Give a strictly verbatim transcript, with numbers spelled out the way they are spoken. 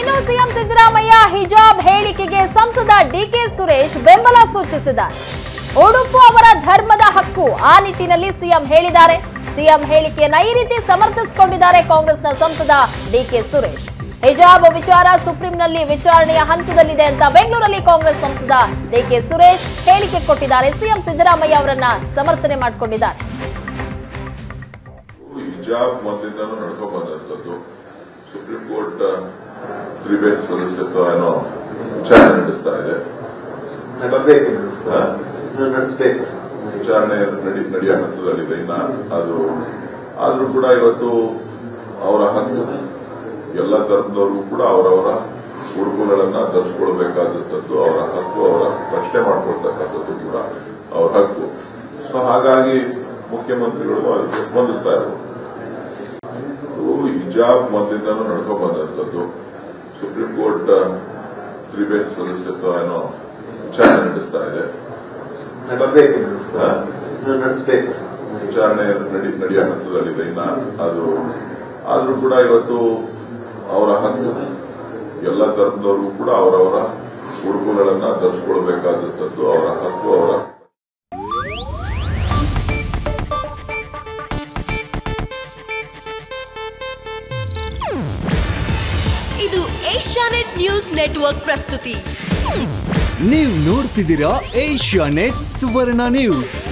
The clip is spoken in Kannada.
ಇನ್ನು ಸಿಎಂ ಸಿದ್ದರಾಮಯ್ಯ ಹಿಜಾಬ್ ಹೇಳಿಕೆಗೆ ಸಂಸದ ಡಿಕೆ ಸುರೇಶ್ ಬೆಂಬಲ ಸೂಚಿಸಿದ್ದಾರೆ. ಉಡುಪು ಅವರ ಧರ್ಮದ ಹಕ್ಕು, ಆ ನಿಟ್ಟಿನಲ್ಲಿ ಸಿಎಂ ಹೇಳಿದ್ದಾರೆ. ಸಿಎಂ ಹೇಳಿಕೆಯನ್ನ ಈ ರೀತಿ ಸಮರ್ಥಿಸಿಕೊಂಡಿದ್ದಾರೆ ಕಾಂಗ್ರೆಸ್ನ ಸಂಸದ ಡಿಕೆ ಸುರೇಶ್. ಹಿಜಾಬ್ ವಿಚಾರ ಸುಪ್ರೀಂನಲ್ಲಿ ವಿಚಾರಣೆಯ ಹಂತದಲ್ಲಿದೆ ಅಂತ ಬೆಂಗಳೂರಲ್ಲಿ ಕಾಂಗ್ರೆಸ್ ಸಂಸದ ಡಿಕೆ ಸುರೇಶ್ ಹೇಳಿಕೆ ಕೊಟ್ಟಿದ್ದಾರೆ. ಸಿಎಂ ಸಿದ್ದರಾಮಯ್ಯ ಅವರನ್ನ ಸಮರ್ಥನೆ ಮಾಡಿಕೊಂಡಿದ್ದಾರೆ. ಹಿಜಾಬ್ ಮೊದಲಿಂದನೂ ನಡ್ಕೊಂಡು ಬಂದಂತದ್ದು ಸುಪ್ರೀಂ ಕೋರ್ಟ್ ತ್ರಿಬೇನ್ ಸದಸ್ಯತ್ವ ಏನೋ ವಿಚಾರಣೆ ನಡೆಸ್ತಾ ಇದೆ. ವಿಚಾರಣೆ ನಡೆಯುವ ಹಂತದಲ್ಲಿದೆ. ಇನ್ನ ಅದು ಆದ್ರೂ ಕೂಡ ಇವತ್ತು ಅವರ ಹಕ್ಕು, ಎಲ್ಲ ಧರ್ಮದವರು ಕೂಡ ಅವರವರ ಉಡುಪುಗಳನ್ನ ಧರಿಸಿಕೊಳ್ಬೇಕಾದಂಥದ್ದು ಅವರ ಹಕ್ಕು, ಅವರ ರಕ್ಷಣೆ ಮಾಡಿಕೊಳ್ತಕ್ಕಂಥದ್ದು ಕೂಡ ಅವರ ಹಕ್ಕು. ಸೊ ಹಾಗಾಗಿ ಮುಖ್ಯಮಂತ್ರಿಗಳು ಅದಕ್ಕೆ ಸ್ಪಂದಿಸ್ತಾ ಇದ್ದಾರೆ. ಹಿಜಾಬ್ ಮೊದಲಿಂದನೂ ನಡ್ಕೊಂಡು ಬಂದಂತದ್ದು ಸುಪ್ರೀಂ ಕೋರ್ಟ್ ತ್ರಿಬೇನ್ ಸದಸ್ಯತ್ವ ಏನೋ ವಿಚಾರಣೆ ನಡೆಸ್ತಾ ಇದೆ. ವಿಚಾರಣೆ ನಡೆಯುವ ಹಂತದಲ್ಲಿದೆ. ಇನ್ನ ಅದು ಆದ್ರೂ ಕೂಡ ಇವತ್ತು ಅವರ ಹಕ್ಕು, ಎಲ್ಲ ಧರ್ಮದವರು ಕೂಡ ಅವರವರ ಉಡುಪುಗಳನ್ನ ಧರಿಸಿಕೊಳ್ಬೇಕಾದಂಥದ್ದು ಅವರ ಹಕ್ಕು, ಅವರ ಇದು ಏಷ್ಯಾನೆಟ್ ನ್ಯೂಸ್ ನೆಟ್ವರ್ಕ್ ಪ್ರಸ್ತುತಿ. ನೀವು ನೋಡ್ತಿದ್ದೀರಾ ಏಷ್ಯಾನೆಟ್ ಸುವರ್ಣ ನ್ಯೂಸ್.